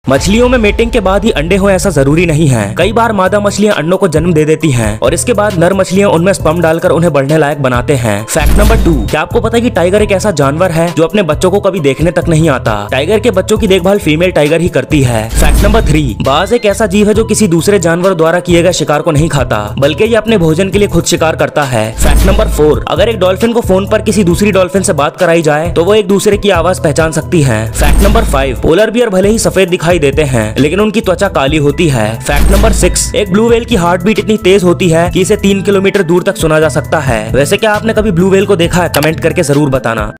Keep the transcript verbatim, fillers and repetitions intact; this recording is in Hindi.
मछलियों में मेटिंग के बाद ही अंडे हो ऐसा जरूरी नहीं है। कई बार मादा मछलियां अंडों को जन्म दे देती हैं और इसके बाद नर मछलियां उनमें स्पर्म डालकर उन्हें बढ़ने लायक बनाते हैं। फैक्ट नंबर टू, क्या आपको पता है कि टाइगर एक ऐसा जानवर है जो अपने बच्चों को कभी देखने तक नहीं आता। टाइगर के बच्चों की देखभाल फीमेल टाइगर ही करती है। फैक्ट नंबर थ्री, बाज एक ऐसा जीव है जो किसी दूसरे जानवर द्वारा किए गए शिकार को नहीं खाता, बल्कि ये अपने भोजन के लिए खुद शिकार करता है। फैक्ट नंबर फोर, अगर एक डॉल्फिन को फोन पर किसी दूसरी डॉल्फिन से बात कराई जाए तो वो एक दूसरे की आवाज पहचान सकती है। Fact number five, polar bear भले ही सफेद दिखाई देते हैं लेकिन उनकी त्वचा काली होती है। फैक्ट नंबर सिक्स, एक ब्लू व्हेल की हार्ट बीट इतनी तेज होती है कि इसे तीन किलोमीटर दूर तक सुना जा सकता है। वैसे क्या आपने कभी ब्लू व्हेल को देखा है? कमेंट करके जरूर बताना।